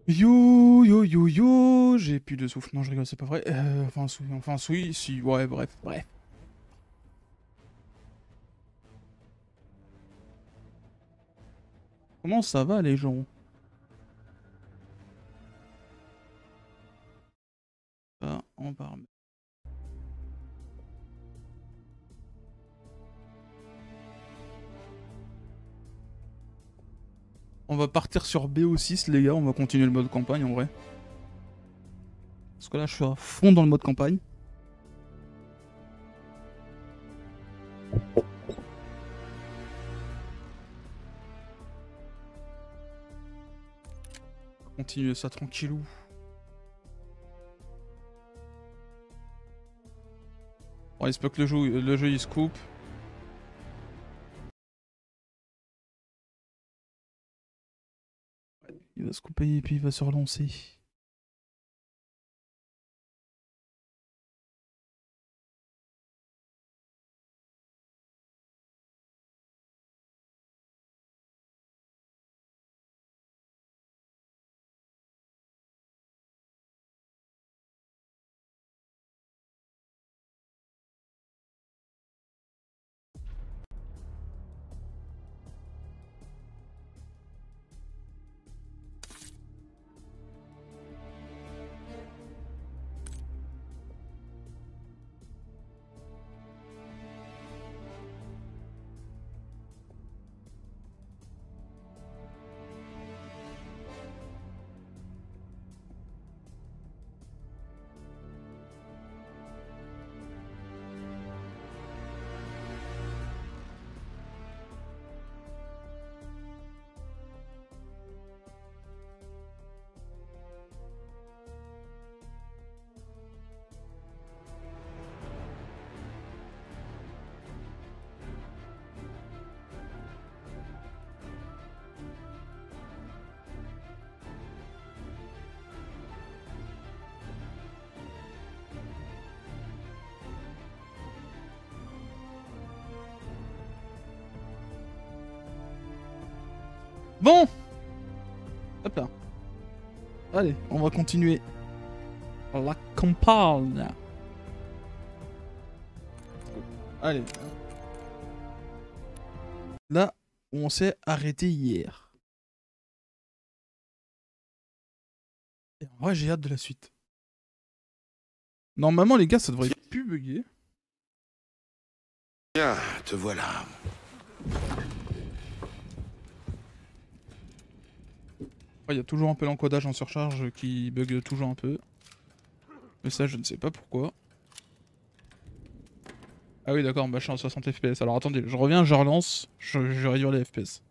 Yo, yo, yo, yo, j'ai plus de souffle. Non, je rigole, c'est pas vrai. Oui, si, ouais, bref, bref. Comment ça va, les gens? On va remettre. On va partir sur BO6, les gars, on va continuer le mode campagne, en vrai. Parce que là, je suis à fond dans le mode campagne. Continuer ça tranquillou. Bon, il se peut que le jeu il se coupe. Il va se couper et puis il va se relancer. Bon! Hop là. Allez, on va continuer la campagne. Allez. Là où on s'est arrêté hier. Et en vrai, j'ai hâte de la suite. Normalement, les gars, ça devrait plus bugger. Bien, te voilà. Il y a toujours un peu l'encodage en surcharge qui bug toujours un peu. Mais ça, je ne sais pas pourquoi. Ah oui, d'accord, bah je suis en 60 FPS. Alors attendez, je reviens, je relance, je réduis les FPS.